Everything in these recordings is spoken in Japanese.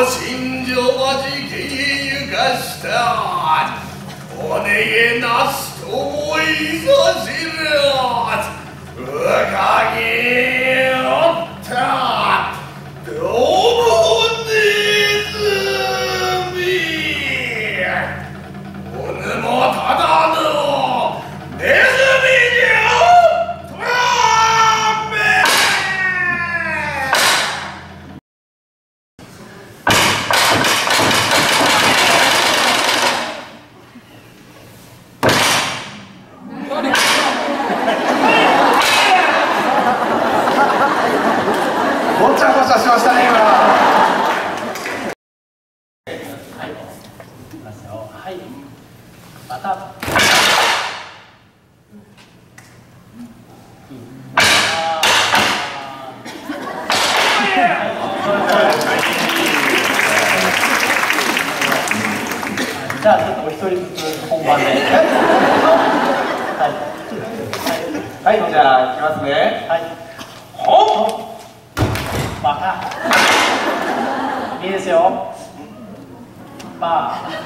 新庄はじけへゆかしたおねげなすともいさしるうかげおったどうもねずみおぬもただのネズミじゃとらめごちゃごちゃしましたね今。 はい、いきますよ。はい、また。じゃあちょっとお一人ずつ本番で。はい、はい、はい、じゃあいきますね。はい。ほん。バカ。いいですよ。バー。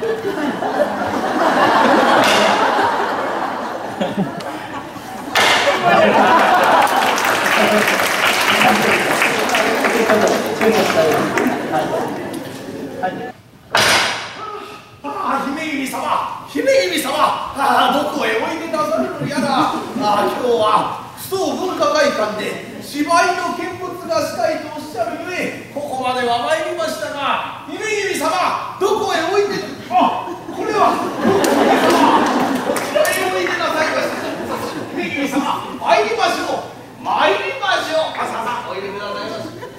姫君様、姫君様、どこへおいでなさるのやら。今日は扶桑文化会館で芝居の見物がしたいとおっしゃるゆえ、ここまでは参りましたが、姫君様、どこへおいで。これはこちらへおいでなさいました。姫君様、参りましょう。参りましょう。さあおいでくださいまし。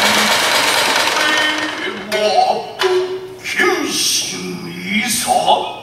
謙信いさ